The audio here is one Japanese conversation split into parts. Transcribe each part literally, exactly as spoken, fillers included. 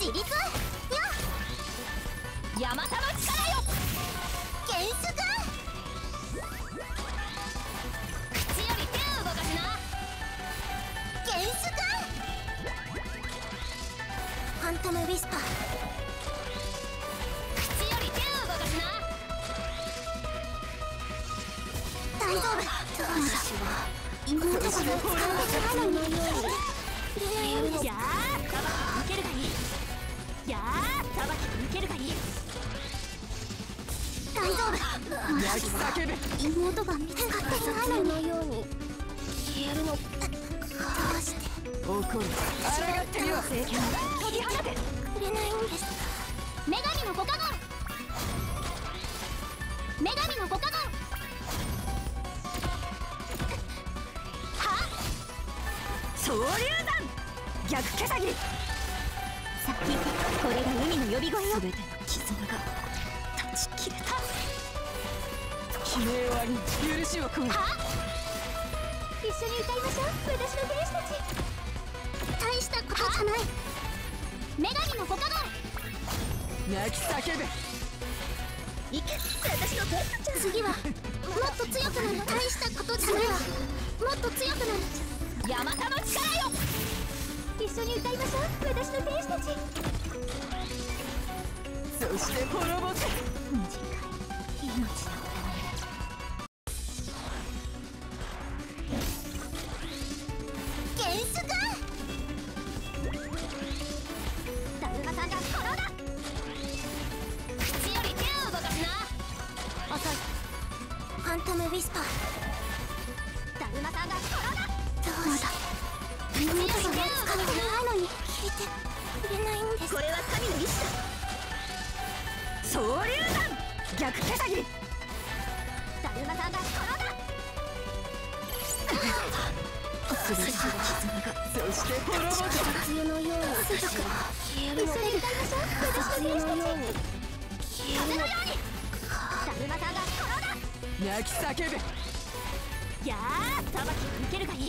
自立よヤマタの力よ原則口より手を動かすな原則ファントムウィスパー口より手を動かすな大丈夫私は妹が使わないのにやータバキ受けるがいいやータバキ受けるがいい大丈夫泣き叫べ妹が見つかっていないのように消えるのどうして怒る抗ってみろ解き放てくれないんです女神のご加護女神のご加護は総流弾逆毛さぎさっきこれが海の呼び声よ全ての絆が断ち切れた悲鳴はに許しを込めは一緒に歌いましょう私の兵士たち大したことじゃない女神のご加護泣き叫べいけ私のペットちゃん次はもっと強くなる大したことじゃないわもっと強くなるヤマタの力よ一緒に歌いましょう私の兵士たちそして滅ぼせ短い命のため原則だるまさんが転んだ口より手を動かすな遅いファントムウィスパーだるまさんが転んだどうだ妹が見つかっていないのに聞いてくれないんですこれは神の意志だ総流弾逆毛さぎだるまさんが転んだそして滅ぼせ梅雨のように強く消えるの一緒に歌いましょう私の兵士たち風のようにだるまさんが転んだ泣き叫べやータバキ受けるがいい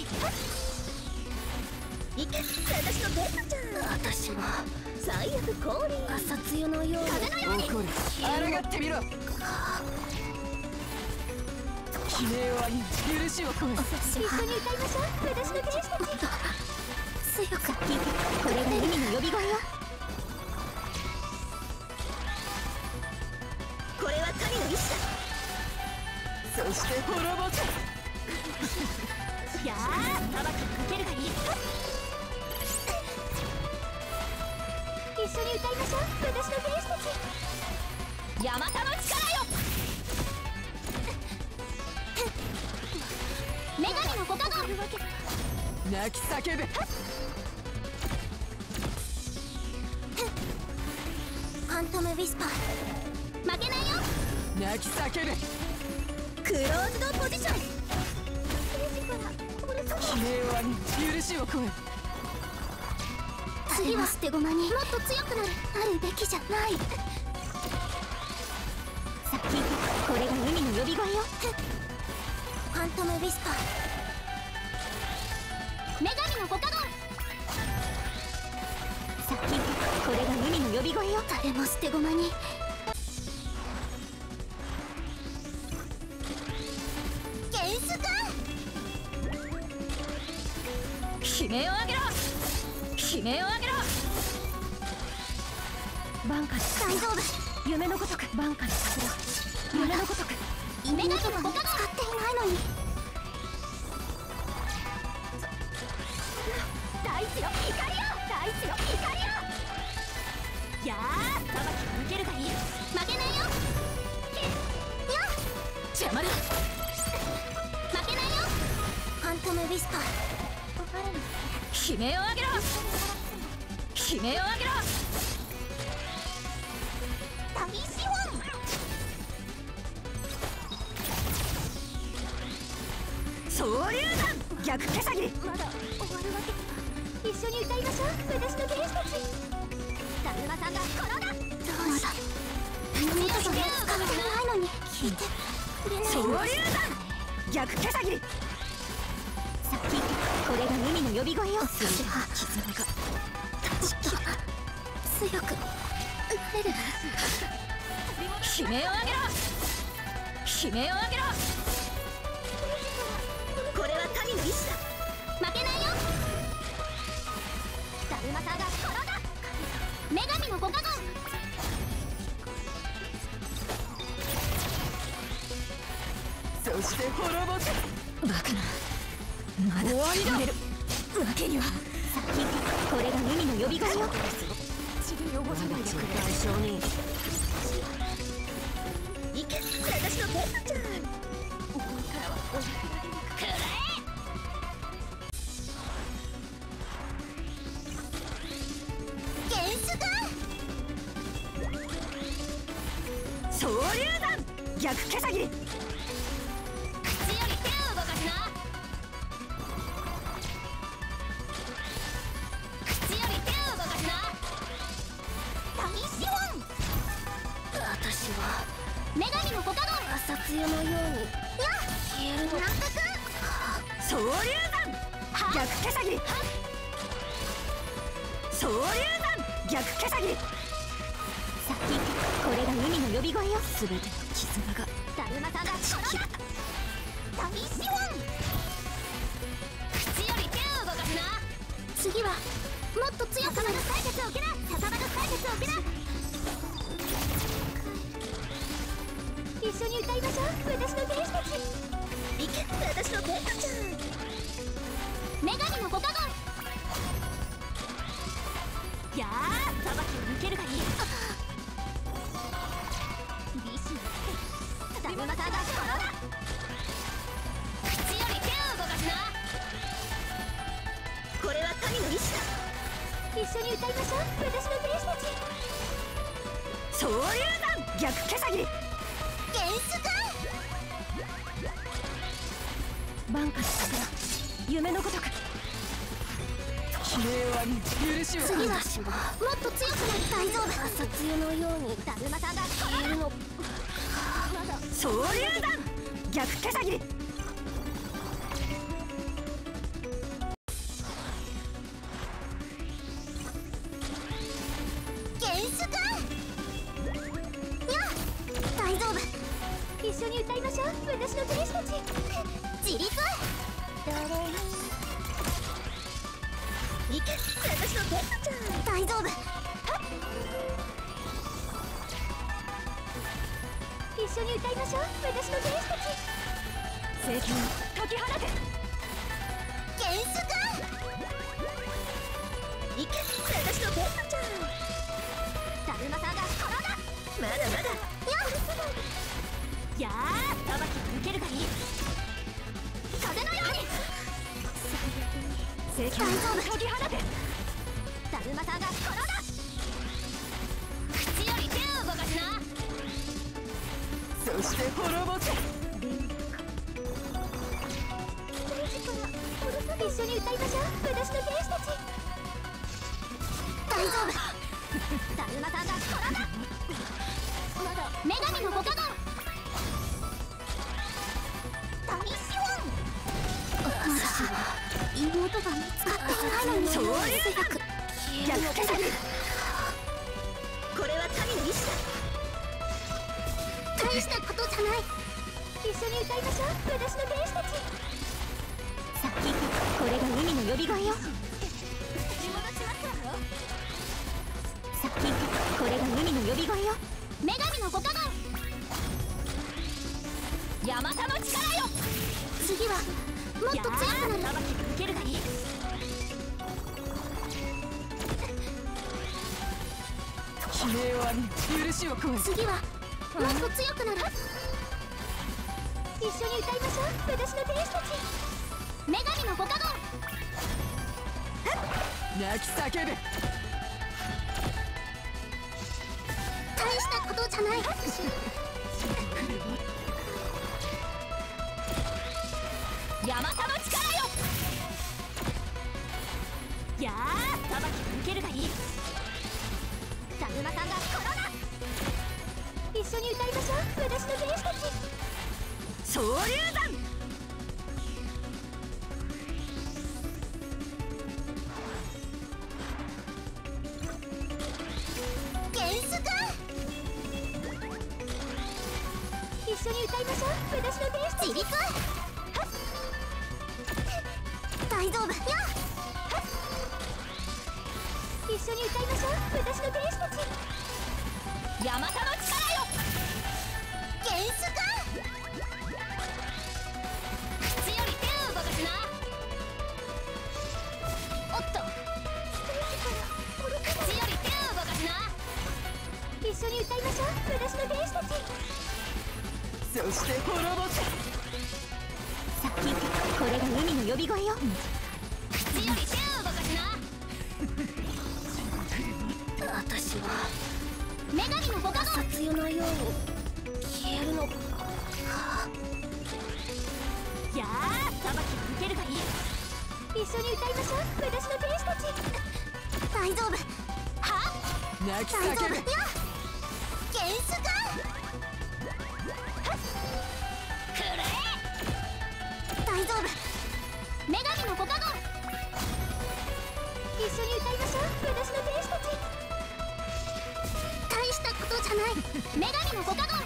いけ私のペットちゃん私は最悪降臨朝露のように風のように怒る抗ってみろ悲鳴はに許しを込め一緒に歌いましょう私の兵士たち強くこれが海の呼び声よこれは神の意志だそして滅ぼせやータバキ受けるがいい一緒に歌いましょう私の兵士たちヤマタの力よ女神のご加護泣き叫べファントムウィスパー負けないよ泣き叫べクローズドポジション悲鳴はに許しを込め次は捨て駒にもっと強くなるあるべきじゃないさっきこれが海の呼び声よファントムウィスパー女神のご加護さっきこれが海の呼び声よ誰も捨て駒に原則悲鳴を上げろ悲鳴を上げろバンカに大丈夫夢のごとくバンカにさせろ夢のごとく女神のご加護使っていないのに大地よ光よ大地よ光よやータバキ受けるがいい負けないよよ邪魔だ負けないよファントムウィスパー悲鳴を上げろ悲鳴を上げろ大資本総流弾逆毛さぎまだ終わるわけ一緒に歌いましょう私の兵士たちだるまさんが転んだどうして妹が見つかっていないのに聞いてくれない総流弾逆毛さぎさっきこれが海の呼び声よそれは絆が断ち切れそ強くなれる。 悲鳴を上げろ、悲鳴を上げろ。 これは神の意志だ。負けないよ。だるまさんが転んだ。女神のご加護。 そして滅ぼせ。バカな、まだ終わりだ。わけには。 さっきこれが海の呼び声よ。 血で汚さないでくれ。対象にいけ、私のペットちゃん。ここからはおくらえ。原種だ。 総流弾逆毛先。 口より手を動かすな。口より手を動かすな。大資本。私は女神のご加護。朝露のようにや消えるの。なんとく総流弾逆毛先。総流弾逆毛先。 さっきこれが海の呼び声よ。すべての絆がだるまさんが転んだ。大資本。口より手を動かすな。次はもっと強くなる。解説を受けな。笹場の解説を受けな。一緒に歌いましょう。私の天使たち。いけ、私のペットちゃん。女神のご加護。やあ、裁きを受けるがいい。リシのだるまさんが転んだ。口より手を動かすな。これは神の意志だ。一緒に歌いましょう。私の天使たち。 総流弾逆毛先。 原種だ。 万化したから夢のごとく。悲鳴は許しを。 次はもっと強くなる。大丈夫。朝露のようにだるまさんが消えるの。 総流弾逆毛先。 原種だ。やあ、大丈夫。一緒に歌いましょう。私の天使たち。自立。どれにいけ、私のペットちゃん。大丈夫。一緒に歌いましょう。私の天使たち。 聖剣解き放て。 原種だ。いけ、私のペットちゃん。だるまさんが転んだ。まだまだ。やあ、裁きを受けるがいい。風のように。 聖剣解き放て。 だるまさんが転んだ。口より手を動かすな。 そして滅ぼせ。 一緒に歌いましょう。私の天使たち。大丈夫。だるまさんが転んだ。女神のご加護。大資本。私は妹が見つかっていないのに。 そういう逆毛先。 これは神の意志だ。 大したことじゃない。一緒に歌いましょう。私の天使たち。さっきこれが海の呼び声よ。さっきこれが海の呼び声よ。女神のご加護。 ヤマタの力よ。 次はもっと強くなる。 裁きを受けるがいい。悲鳴を上げ許しを請う。 次はもっと強くなる。一緒に歌いましょう。私の天使たち。女神のご加護。 泣き叫べ。 大したことじゃない。 ヤマタの力よ。やあ、裁きを受けるがいい。 だるまさんが転んだ。一緒に歌いましょう。私の天使たち。 総流弾歌いましょう。私の天使自立。大丈夫よ。一緒に歌いましょう。私の天使たち。ヤマタの力よ。原始か。口より手を動かすな。おっと口より手を動かすな。一緒に歌いましょう。私の天使たち。 そして滅ぼせ。 さっきこれが海の呼び声よ。口より手を動かすな。私は女神のご加護。殺湯のように消えるのか。やあ裁きを受けるがいい。一緒に歌いましょう。私の天使たち。大丈夫。は泣き大丈夫よ。 叫べ。 原始か。くれ。大丈夫。女神のご加護。一緒に歌いましょう。私の天使たち。大したことじゃない。女神のご加護。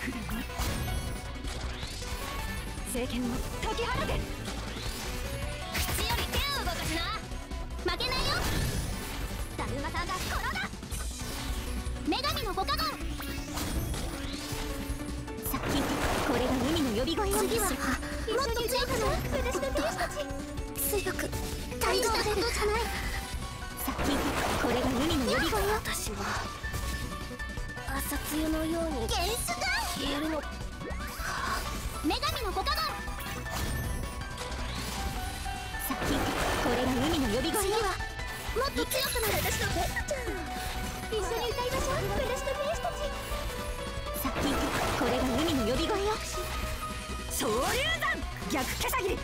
政権を解き放て。 口より手を動かすな。負けないよ。だるまさんが転だ。女神のご加護。さっきこれが海の呼び声よ。次はもっと強くなる。私の天使たち。強く。大したことじゃない。さっきこれが海の呼び声よ。私は朝露のように原始か。消えるの。女神のご加護。さっきこれが海の呼び声よ。もっと強くなる。私のペットちゃん。一緒に歌いましょう。私の天使たち。さっきこれが海の呼び声よ。 総流弾逆けさぎり。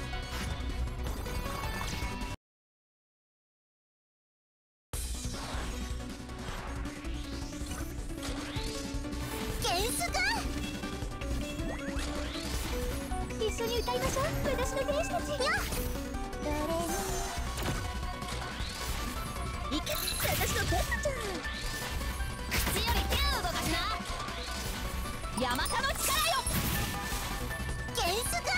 原始か。一緒に歌いましょう。私の天使たちよ。誰もいけ。私のペットちゃん。口より手を動かすな。ヤマタの力よ。原始か。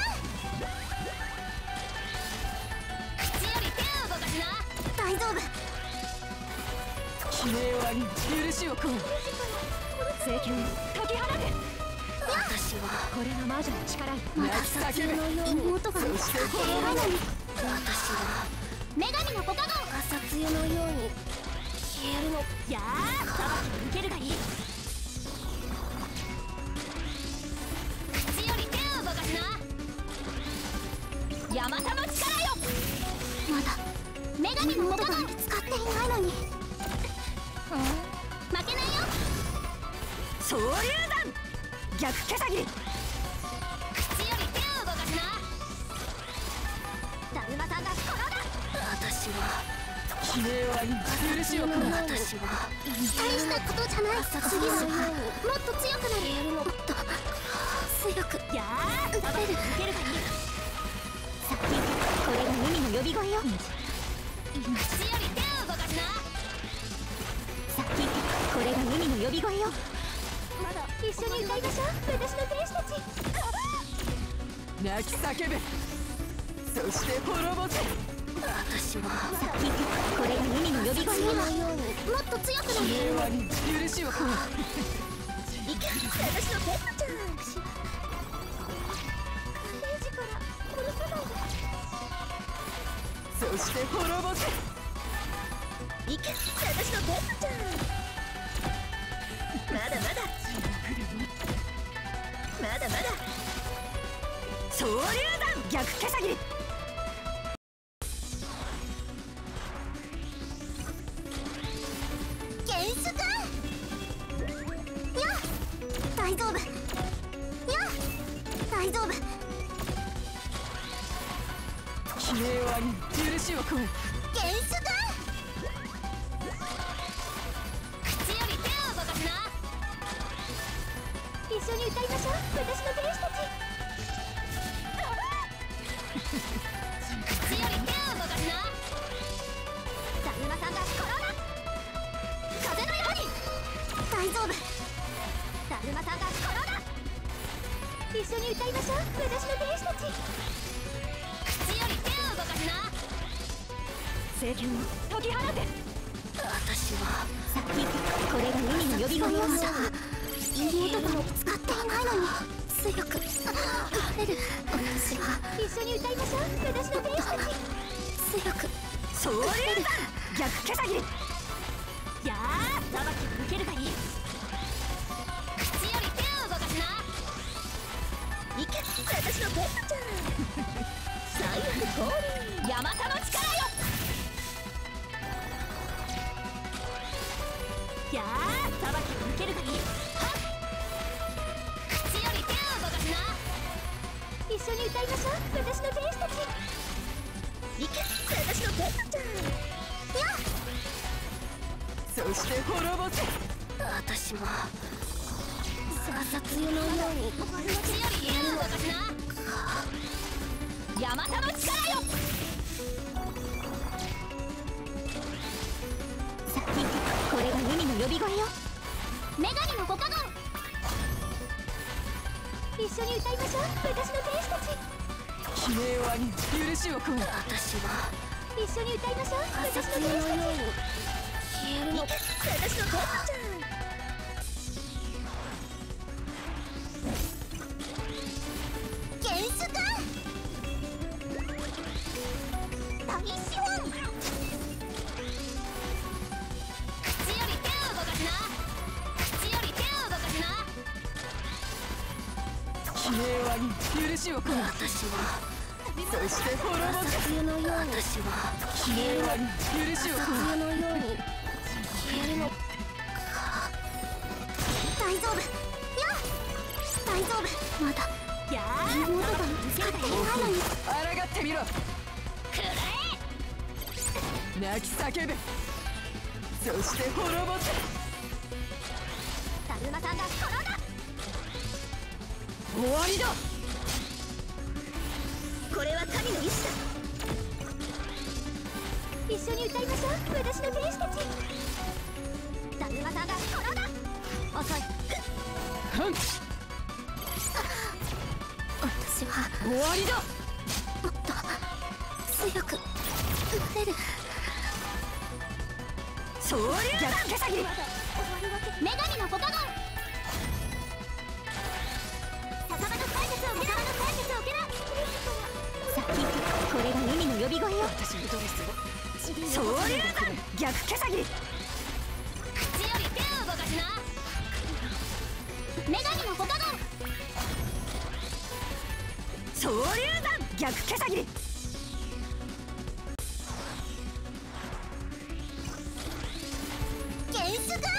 口より手を動かすな。大丈夫。 悲鳴は許しをこう。政権を解き放て。 私はこれが魔女の力よ。 まだ泣き撮影叫べ。 のように妹が見つかっていないのに。私は女神のご加護。朝露のように消えるの。やあ裁きを受けるがいい。口より手を動かすな。ヤマタの力よ。まだ女神のご加護。見つかっていないのに。負けないよ。 総流弾逆けさぎり。 口より手を動かすな。だるまさんが転だ。私は悲鳴は許しをこう。 私は大したことじゃない。次はもっと強くなる。もっと強く。やあ撃てる。受けるがいい。さっきこれが海の呼び声よ。口より手を動かすな。さっきこれが海の呼び声よ。まだ一緒に歌いましょう。私の天使たち。 泣き叫べ。そして滅ぼせ。 私はさっきこれが海の呼び声よ。もっと強くなる。 悲鳴は許しをこう。 いけ。私のペットちゃん。寒冷時から殺さないで。 そして滅ぼせ。 いけ。私のペットちゃん。まだまだまだまだ。 総流弾逆けさぎり。 原始か。や大丈夫。や大丈夫。 悲鳴は許しをこう。 原始か。口より手を動かすな。一緒に歌いましょう。私の天使たち。口より手を動かすな。だるまさんが転だ。風のように。大丈夫。だるまさんが転だ。 一緒に歌いましょう、私の天使たち。口より手を動かすな。 聖剣を解き放て。 私はさっきこれが海の呼び声をまだ妹が見つかっていないのに強くなれる。私は一緒に歌いましょう、私の天使たち。強くそういう逆毛先。 やあ、裁きを受けるがいい。口より手を動かすな。いけ、私のペットちゃん。最悪降臨、ヤマタの力よ。やあ、裁きを受けるがいい。はっ、口より手を動かすな。一緒に歌いましょう、私の天使たち。いけ、私のペットちゃん。やっ、 そして滅ぼせ。 私もささつゆのように口より手を動かすな。ヤマタの力よ。さっきこれが海の呼び声よ。女神のご加護。一緒に歌いましょう、私の天使たち。 悲鳴を上げ許しを請う。 私は一緒に歌いましょう、私の天使たち。消えるの、私のペットちゃん。原始か大資本。口より手を動かすな。口より手を動かすな。 悲鳴を上げ許しを請う。 私はそして滅ぼせ。 さつゆのように、私は悲鳴を上げ許しを請う。 さつゆのように消えるの。大丈夫や、大丈夫。まだやあ、妹が見つかっていないのに。 抗ってみろ。 くらえ。 泣き叫べ。そして滅ぼせ。 だるまさんが転んだ。 終わりだ。 これは神の意志だ。一緒に歌いましょう、私の天使たち。だるまさんが転んだ。遅い。 ふん、 私は終わりだ。 もっと強くなれる。 そういう逆毛先。 女神のご加護。酒場の解説を受けな。酒場の解説を受けな。さっきこれが海の呼び声よ。 私のドレスを。そういう逆毛先。 口より手を動かすな。女神のご加護。 そういう逆毛先。 原始が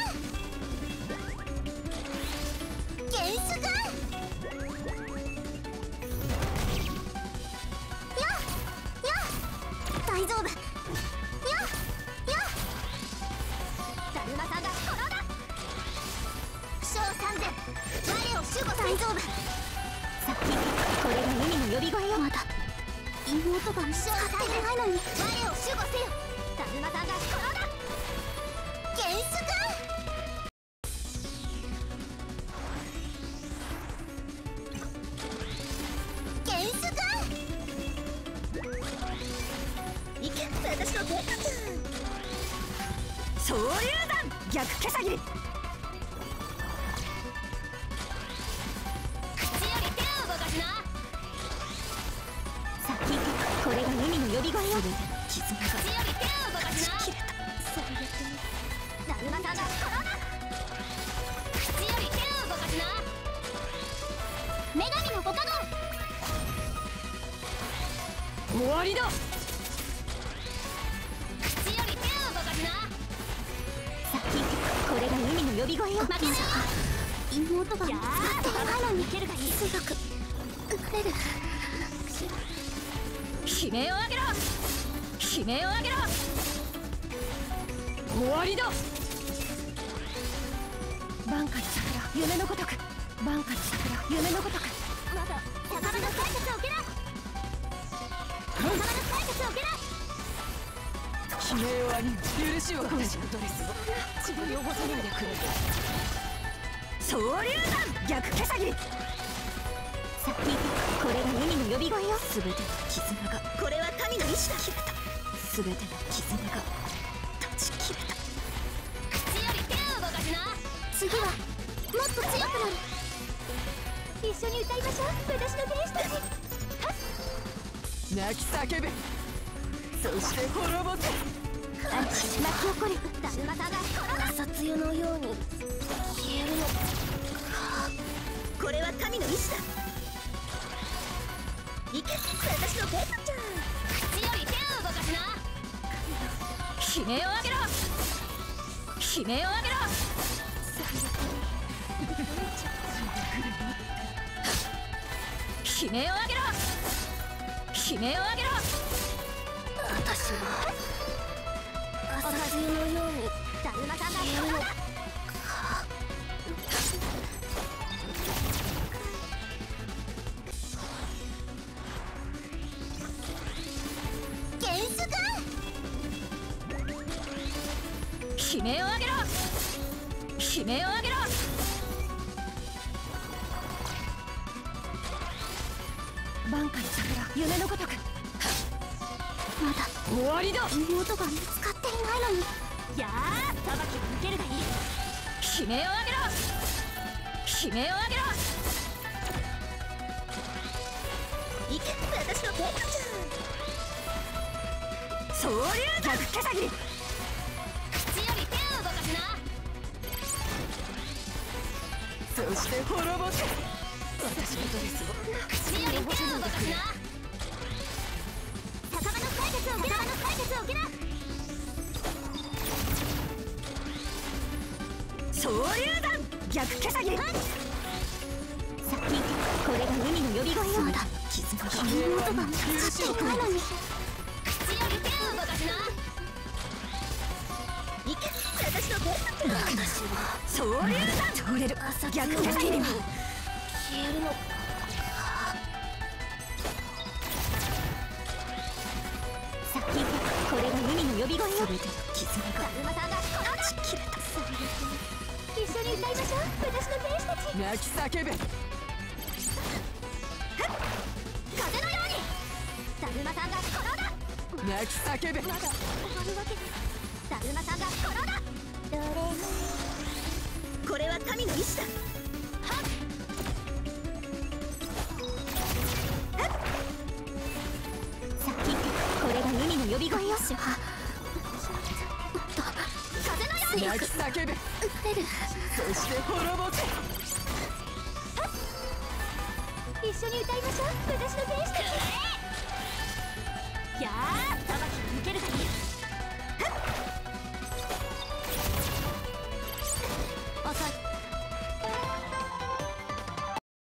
原始がやや大丈夫ややだるまさんが転んだ。負傷三千、我を守護。大丈夫。さっきこれが海の呼び声よ。まだ妹が見つかっていないのに我を守護せよ。だるまさんが転んだ。原始が原始がいけ、私のペットちゃん。 そういう逆毛先。 口より手を動かすな。さっきこれが海の呼び声よ。 傷が口より手を動かすな。 切れた。 だるまさんが転んだ。口より手を動かすな。女神のご加護。 終わりだ。 口より手を動かすな。さっきこれが海の呼び声よ。まだ妹が見つかっていないのに強くなれる。 悲鳴を上げろ。悲鳴を上げろ。終わりだ。万花桜夢のごとく。万花桜夢のごとく。 まだ酒場の解説を受けな。酒場の解説を受けな。 悲鳴を上げ許しを請う。私のドレスを血で汚さないでくれ。そういう逆毛先。 さあ聞いて、これが海の呼び声よ。 全ての絆が、これは神の意志だ。切れた。全ての絆が断ち切れた。 口より手を動かすな。次はもっと強くなる。一緒に歌いましょう、私の天使たち。 泣き叫べ、そして滅ぼせ。 巻き起こるだるまさんが転が殺湯のように消えるの。 これは神の意志だ。行け、私のベッドちゃん。 口より手を動かすな。 悲鳴を上げろ、悲鳴を上げろ。悲鳴を上げろ、悲鳴を上げろ。 私は朝露のようにだるまさんが消えるの。ゲンス君、 悲鳴を上げろ、悲鳴を上げろ。挽回桜、夢のごとく。 まだ終わりだ。 妹が見つかっていないのに。 やあ、裁きを受けるがいい。悲鳴を上げろ、悲鳴を上げろ。行け、私のベッドちゃん。そういう逆毛先。 口より手を動かすな。 そして滅ぼせ。私のドレスを。 口より手を動かすな。酒場の解決を受けな、酒場の解決を受けな。 そういうだ、逆毛先。 さっきこれが海の呼び声よ。そうだ、 絆が妹が見つかっていないのに。口より手を動かすな。 行け、私のベッドちゃん。私はそういうだ、通れる。逆毛先には消えるの。さっきこれが海の呼び声よ。 全ての絆がだるまさんが断ち切れた。 一緒に歌いましょう、私の天使たち。 泣き叫べ、 風のようにだるまさんが転が。 泣き叫べ。 まだ終わるわけです。だるまさんが転が。どれもこれは神の意志だ。 はっさっきこれが海の呼び声よ。しは風のように泣き叫べ、 出る。 そして滅ぼせ。 一緒に歌いましょう、私の天使たち。 やあ、裁